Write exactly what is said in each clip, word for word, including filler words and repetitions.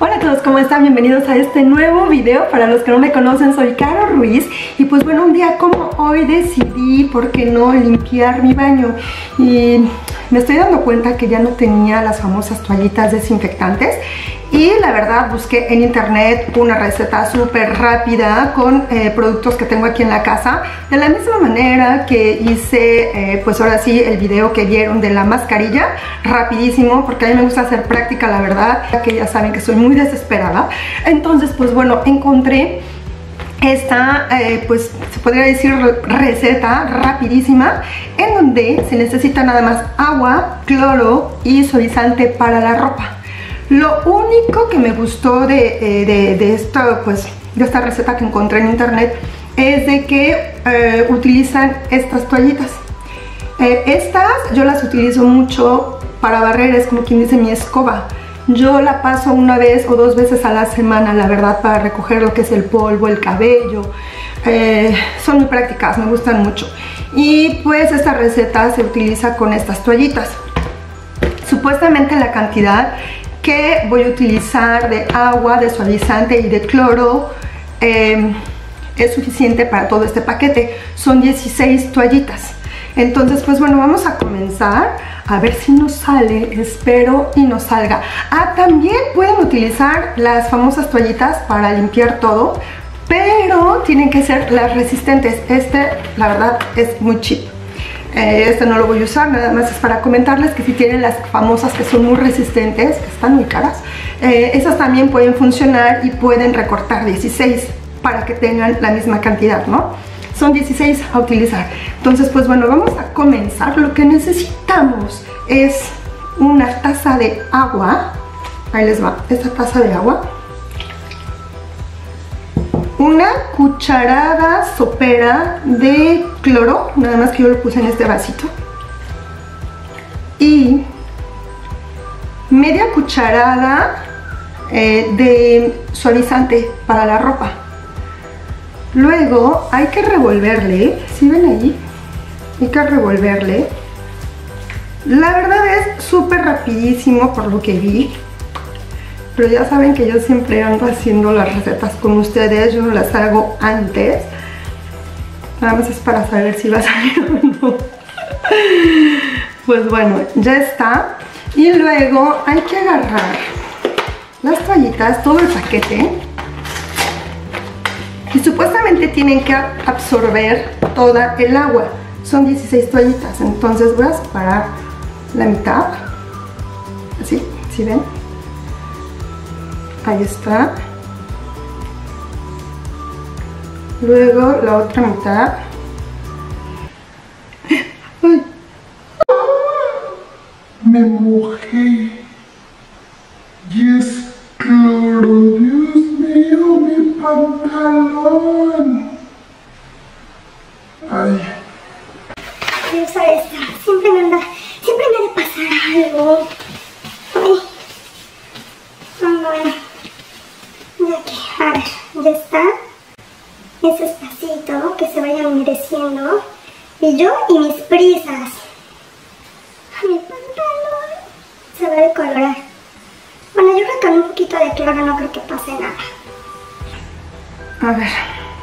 Hola a todos, ¿cómo están? Bienvenidos a este nuevo video. Para los que no me conocen, soy Caro Ruiz. Y pues bueno, un día como hoy decidí, ¿por qué no?, limpiar mi baño. Y me estoy dando cuenta que ya no tenía las famosas toallitas desinfectantes. Y la verdad busqué en internet una receta súper rápida con eh, productos que tengo aquí en la casa. De la misma manera que hice, eh, pues ahora sí, el video que vieron de la mascarilla. Rapidísimo, porque a mí me gusta hacer práctica, la verdad. Que ya saben que soy muy desesperada. Entonces, pues bueno, encontré esta, eh, pues se podría decir receta rapidísima, en donde se necesita nada más agua, cloro y suavizante para la ropa. Lo único que me gustó de, eh, de, de, esta, pues, de esta receta que encontré en internet es de que eh, utilizan estas toallitas. Eh, estas yo las utilizo mucho para barrer, es como quien dice mi escoba. Yo la paso una vez o dos veces a la semana, la verdad, para recoger lo que es el polvo, el cabello. Eh, son muy prácticas, me gustan mucho. Y pues esta receta se utiliza con estas toallitas. Supuestamente la cantidad que voy a utilizar de agua, de suavizante y de cloro eh, es suficiente para todo este paquete. Son dieciséis toallitas. Entonces, pues bueno, vamos a comenzar a ver si nos sale. Espero y nos salga. Ah, también pueden utilizar las famosas toallitas para limpiar todo, pero tienen que ser las resistentes. Este, la verdad, es muy cheap. Eh, este no lo voy a usar, nada más es para comentarles que si tienen las famosas que son muy resistentes, que están muy caras, eh, esas también pueden funcionar y pueden recortar dieciséis para que tengan la misma cantidad, ¿no? Son dieciséis a utilizar. Entonces, pues bueno, vamos a comenzar. Lo que necesitamos es una taza de agua. Ahí les va, esta taza de agua. Una cucharada sopera de cloro, nada más que yo lo puse en este vasito. Y media cucharada eh, de suavizante para la ropa. Luego hay que revolverle, ¿sí ven ahí? Hay que revolverle. La verdad es súper rapidísimo por lo que vi. Pero ya saben que yo siempre ando haciendo las recetas con ustedes, yo no las hago antes. Nada más es para saber si va a salir o no. Pues bueno, ya está. Y luego hay que agarrar las toallitas, todo el paquete. Y supuestamente tienen que absorber toda el agua. Son dieciséis toallitas, entonces voy a separar la mitad. Así, ¿sí ven? Ahí está. Luego la otra mitad. ¡Ay! Me mojé. Y es cloro, Dios mío, mi pantalón. Ay. Esa esta, siempre me anda, siempre me ha de pasar algo. Ay. Bueno. Ya que, a ver, ya está. Es despacito, que se vaya humedeciendo. Y yo y mis prisas. Mi pantalón se va a decolorar. Bueno, yo creo que con un poquito de cloro no creo que pase nada. A ver.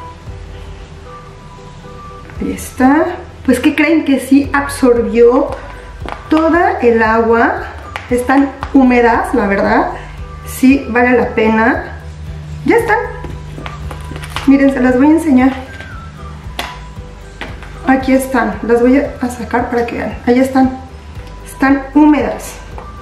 Ahí está. Pues, ¿qué creen? Que sí absorbió toda el agua. Están húmedas, la verdad. Sí, vale la pena. Ya están. Miren, se las voy a enseñar. Aquí están. Las voy a sacar para que vean. Ahí están. Están húmedas.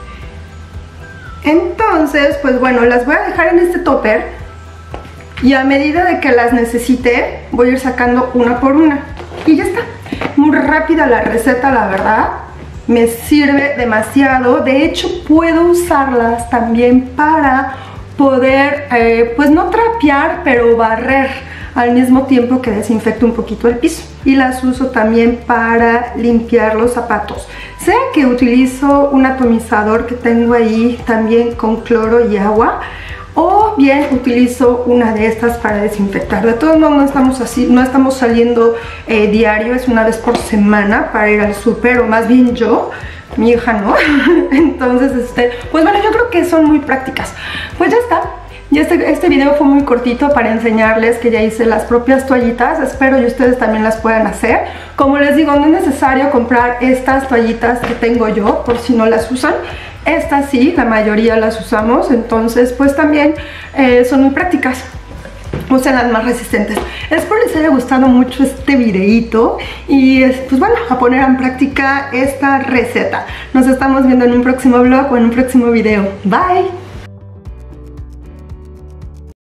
Entonces, pues bueno, las voy a dejar en este topper. Y a medida de que las necesite, voy a ir sacando una por una. Y ya está. Muy rápida la receta, la verdad. Me sirve demasiado. De hecho, puedo usarlas también para poder, eh, pues no trapear, pero barrer al mismo tiempo que desinfecto un poquito el piso. Y las uso también para limpiar los zapatos. Sé que utilizo un atomizador que tengo ahí también con cloro y agua. o bien utilizo una de estas para desinfectar. De todos modos no estamos así, no estamos saliendo eh, diario, es una vez por semana para ir al súper, o más bien yo, mi hija no. Entonces, este, pues bueno, yo creo que son muy prácticas. Pues ya está. Y este, este video fue muy cortito para enseñarles que ya hice las propias toallitas. Espero y ustedes también las puedan hacer. Como les digo, no es necesario comprar estas toallitas que tengo yo, por si no las usan. Estas sí, la mayoría las usamos. Entonces, pues también eh, son muy prácticas. Usen las más resistentes. Espero les haya gustado mucho este videito. Y pues bueno, a poner en práctica esta receta. Nos estamos viendo en un próximo vlog o en un próximo video. Bye.